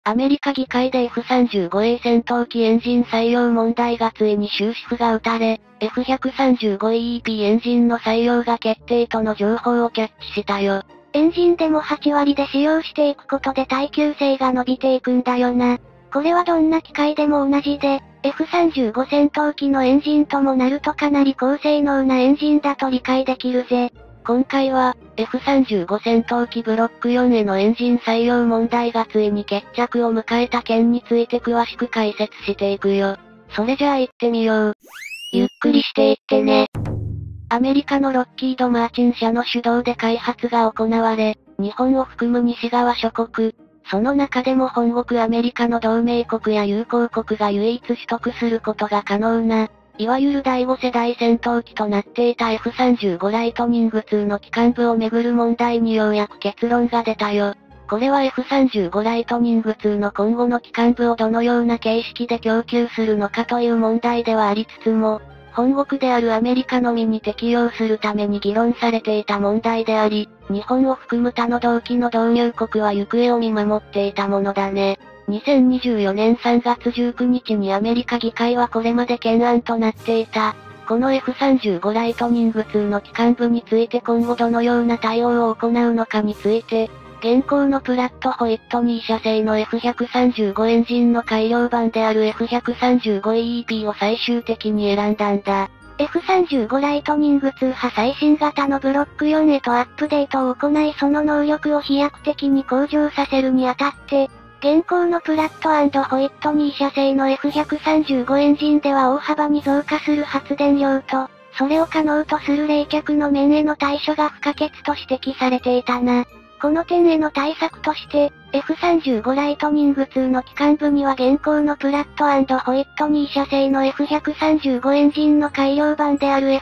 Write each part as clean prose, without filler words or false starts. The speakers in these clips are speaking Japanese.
アメリカ議会で F-35A 戦闘機エンジン採用問題がついに終止符が打たれ、F-135EEP エンジンの採用が決定との情報をキャッチしたよ。 エンジンでも8割で使用していくことで耐久性が伸びていくんだよな。これはどんな機械でも同じで、F-35 戦闘機のエンジンともなるとかなり高性能なエンジンだと理解できるぜ。 今回は、F-35 戦闘機ブロック4へのエンジン採用問題がついに決着を迎えた件について詳しく解説していくよ。それじゃあ行ってみよう。ゆっくりしていってね。アメリカのロッキード・マーチン社の主導で開発が行われ、日本を含む西側諸国、その中でも本国アメリカの同盟国や友好国が唯一取得することが可能な、いわゆる第5世代戦闘機となっていた F-35 ライトニング2の機関部をめぐる問題にようやく結論が出たよ。これは F-35 ライトニング2の今後の機関部をどのような形式で供給するのかという問題ではありつつも、本国であるアメリカのみに適用するために議論されていた問題であり、日本を含む他の同期の導入国は行方を見守っていたものだね。2024年3月19日にアメリカ議会はこれまで懸案となっていた、この F-35 ライトニング2の機関部について今後どのような対応を行うのかについて、現行のプラットホイットニー社製の F-135 エンジンの改良版である F-135EEP を最終的に選んだんだ。 F-35 ライトニング2派最新型のブロック4へとアップデートを行いその能力を飛躍的に向上させるにあたって、現行のプラット&ホイットニー社製の F-135 エンジンでは大幅に増加する発電量と、それを可能とする冷却の面への対処が不可欠と指摘されていたな。この点への対策として、F-35 ライトニング2の機関部には現行のプラット&ホイットニー社製の F-135 エンジンの改良版である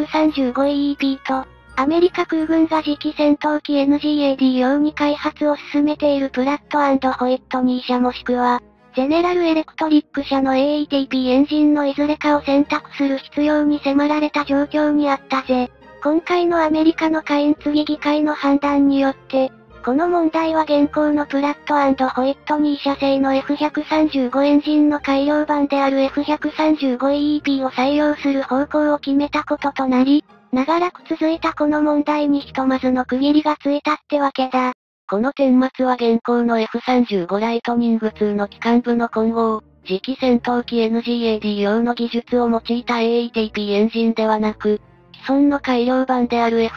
F-135EEP と、アメリカ空軍が次期戦闘機 NGAD 用に開発を進めているプラット&ホイットニー社もしくは、ゼネラルエレクトリック社の AETP エンジンのいずれかを選択する必要に迫られた状況にあったぜ。今回のアメリカの下院次議会の判断によって、この問題は現行のプラット&ホイットニー社製の F-135 エンジンの改良版である F-135EEP を採用する方向を決めたこととなり、長らく続いたこの問題にひとまずの区切りがついたってわけだ。 この顛末は現行の F-35 ライトニング2の機関部の混合、次期戦闘機 NGAD 用の技術を用いた AETP エンジンではなく、既存の改良版である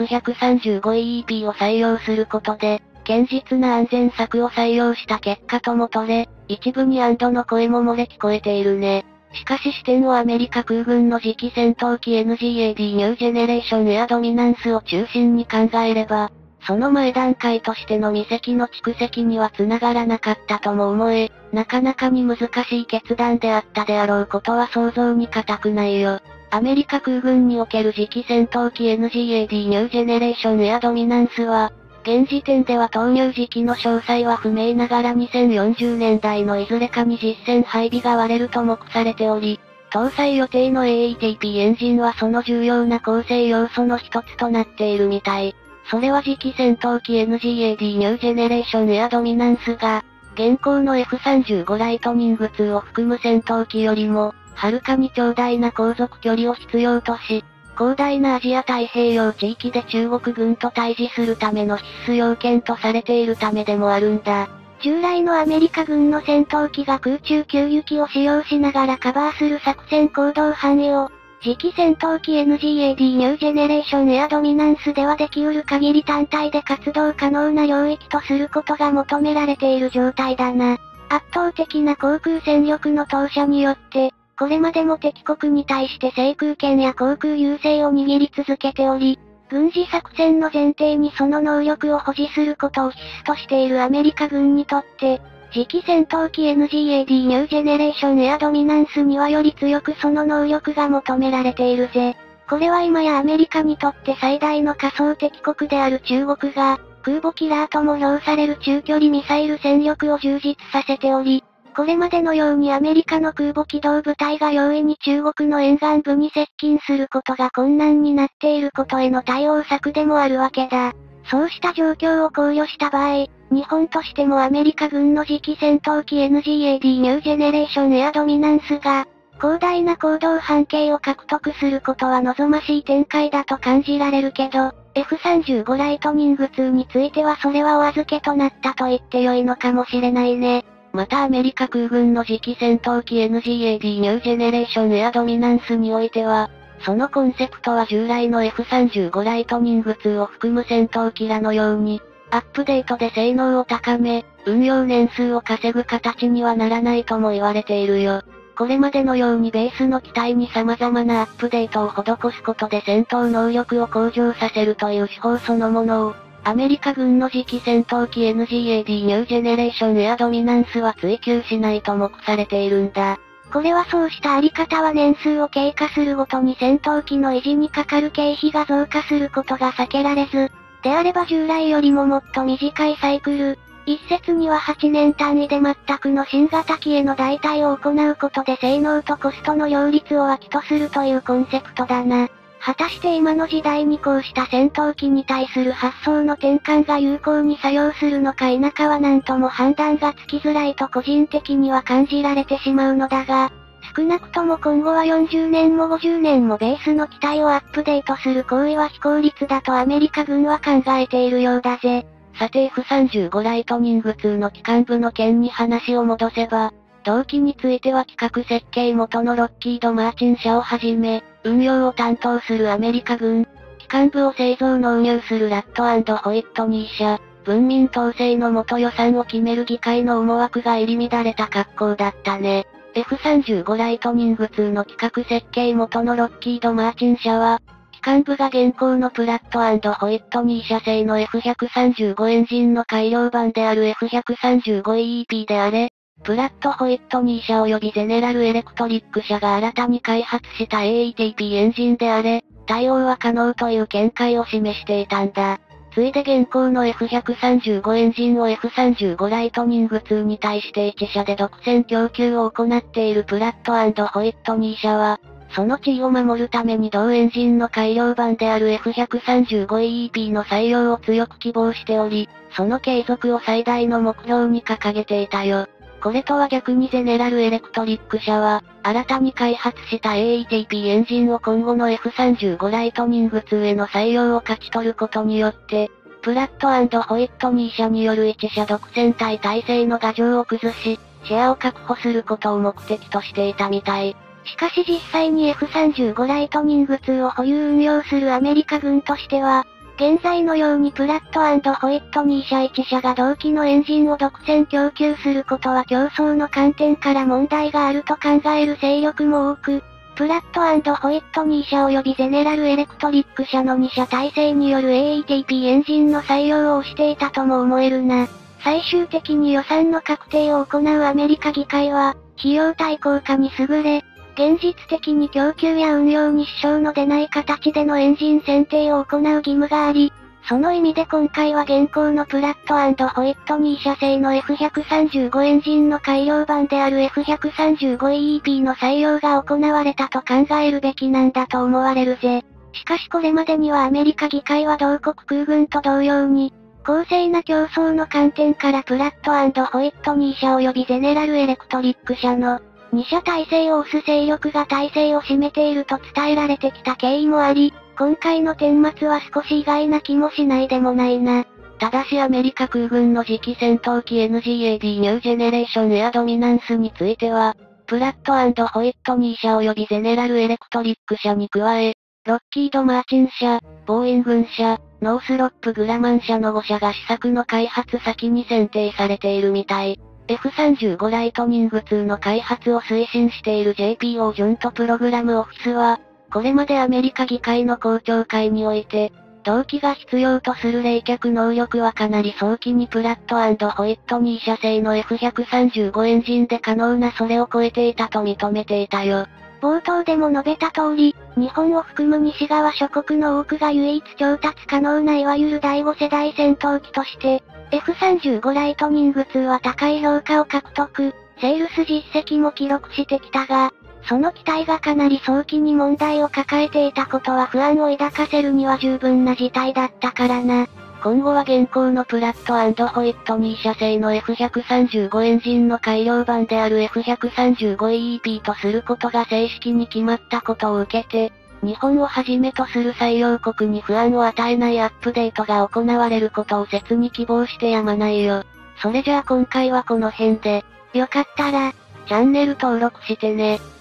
F-135EEP を採用することで、堅実な安全策を採用した結果とも取れ、一部に安堵の声も漏れ聞こえているね。しかし視点をアメリカ空軍の次期戦闘機 NGAD ニュージェネレーションエアドミナンスを中心に考えれば、その前段階としての未積の蓄積には繋がらなかったとも思え、なかなかに難しい決断であったであろうことは想像に難くないよ。アメリカ空軍における次期戦闘機 NGAD ニュージェネレーションエアドミナンスは、現時点では投入時期の詳細は不明ながら2040年代のいずれかに実戦配備が割れると目されており、搭載予定の AETP エンジンはその重要な構成要素の一つとなっているみたい。それは次期戦闘機 NGAD ニュージェネレーションエアドミナンスが、現行の F-35 ライトニング2を含む戦闘機よりも、はるかに長大な航続距離を必要とし、広大なアジア太平洋地域で中国軍と対峙するための必須要件とされているためでもあるんだ。 従来のアメリカ軍の戦闘機が空中給油機を使用しながらカバーする作戦行動範囲を、次期戦闘機 NGAD ニュージェネレーションエアドミナンスではできうる限り単体で活動可能な領域とすることが求められている状態だな。圧倒的な航空戦力の投射によって、これまでも敵国に対して制空権や航空優勢を握り続けており、軍事作戦の前提にその能力を保持することを必須としているアメリカ軍にとって、次期戦闘機 NGAD ニュージェネレーションエアドミナンスにはより強くその能力が求められているぜ。これは今やアメリカにとって最大の仮想敵国である中国が、空母キラーとも評される中距離ミサイル戦力を充実させており、これまでのようにアメリカの空母機動部隊が容易に中国の沿岸部に接近することが困難になっていることへの対応策でもあるわけだ。 そうした状況を考慮した場合、日本としてもアメリカ軍の次期戦闘機 NGAD ニュージェネレーションエアドミナンスが、広大な行動半径を獲得することは望ましい展開だと感じられるけど、F35 ライトニング2についてはそれはお預けとなったと言って良いのかもしれないね。 またアメリカ空軍の次期戦闘機 NGAD ニュージェネレーションエアドミナンスにおいては、そのコンセプトは従来の F35 ライトニング2を含む戦闘機らのように、アップデートで性能を高め、運用年数を稼ぐ形にはならないとも言われているよ。これまでのようにベースの機体に様々なアップデートを施すことで戦闘能力を向上させるという手法そのものを、アメリカ軍の次期戦闘機 NGAD ニュージェネレーションエアドミナンスは追求しないと目されているんだ。 これはそうしたあり方は年数を経過するごとに戦闘機の維持にかかる経費が増加することが避けられず、であれば従来よりももっと短いサイクル、一説には8年単位で全くの新型機への代替を行うことで性能とコストの両立を脇とするというコンセプトだな。果たして今の時代にこうした戦闘機に対する発想の転換が有効に作用するのか否かは何とも判断がつきづらいと個人的には感じられてしまうのだが、少なくとも今後は40年も50年もベースの機体をアップデートする行為は非効率だとアメリカ軍は考えているようだぜ。 さて F35 ライトニング2の機関部の件に話を戻せば、同機については企画設計元のロッキード・マーチン社をはじめ、運用を担当するアメリカ軍、機関部を製造納入するラット&ホイットニー社、文民統制の元予算を決める議会の思惑が入り乱れた格好だったね。F35 ライトニング2の企画設計元のロッキード・マーチン社は、機関部が現行のプラット&ホイットニー社製の F135 エンジンの改良版である F135EEP であれ、プラットホイットニー社及びゼネラルエレクトリック社が新たに開発した AETP エンジンであれ、対応は可能という見解を示していたんだ。ついで現行の F135 エンジンを F35 ライトニング2に対して1社で独占供給を行っているプラット&ホイットニー社は、その地位を守るために同エンジンの改良版である F135EEP の採用を強く希望しており、その継続を最大の目標に掲げていたよ。これとは逆にゼネラルエレクトリック社は、新たに開発した AETP エンジンを今後の F35 ライトニング2への採用を勝ち取ることによって、プラット&ホイットニー社による一社独占体制の牙城を崩し、シェアを確保することを目的としていたみたい。 しかし実際に F35 ライトニング2を保有運用するアメリカ軍としては、現在のようにプラット&ホイットニー社1社が同機のエンジンを独占供給することは競争の観点から問題があると考える勢力も多く、プラット&ホイットニー社及びゼネラルエレクトリック社の2社体制による AETP エンジンの採用を推していたとも思えるな。最終的に予算の確定を行うアメリカ議会は、費用対効果に優れ、現実的に供給や運用に支障の出ない形でのエンジン選定を行う義務があり、その意味で今回は現行のプラット&ホイットニー社製の F135 エンジンの改良版である F135EEP の採用が行われたと考えるべきなんだと思われるぜ。しかしこれまでにはアメリカ議会は同国空軍と同様に、公正な競争の観点からプラット&ホイットニー社及びゼネラルエレクトリック社の2社体制を推す勢力が体制を占めていると伝えられてきた経緯もあり、今回の顛末は少し意外な気もしないでもないな。 ただしアメリカ空軍の次期戦闘機 NGAD ニュージェネレーションエアドミナンスについては、プラット&ホイットニー社及びゼネラルエレクトリック社に加え、ロッキード・マーチン社、ボーイン軍社、ノースロップ・グラマン社の5社が試作の開発先に選定されているみたい。F35 ライトニング2の開発を推進している JPO ジョイントプログラムオフィスは、これまでアメリカ議会の公聴会において、同機が必要とする冷却能力はかなり早期にプラット&ホイットニー社製の F135 エンジンで可能なそれを超えていたと認めていたよ。 冒頭でも述べた通り、日本を含む西側諸国の多くが唯一調達可能ないわゆる第5世代戦闘機として、F35 ライトニング2は高い評価を獲得、セールス実績も記録してきたが、その機体がかなり早期に問題を抱えていたことは不安を抱かせるには十分な事態だったからな。 今後は現行のプラット&ホイットニー社製の F135 エンジンの改良版である F135EEP とすることが正式に決まったことを受けて、日本をはじめとする採用国に不安を与えないアップデートが行われることを切に希望してやまないよ。それじゃあ今回はこの辺で、 よかったら、 チャンネル登録してね。